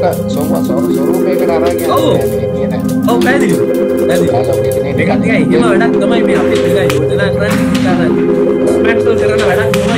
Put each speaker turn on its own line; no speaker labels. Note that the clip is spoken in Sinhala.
showroom එකකට අරන් යන්නේ.
ඔව් පැහැදිලිව. මේකත් එකයි එහෙම වැඩක් තමයි මේ අපේ ඉතින් යෝජනා කරන්නේ. අර පැට්‍රෝල් කරන වැඩක් තමයි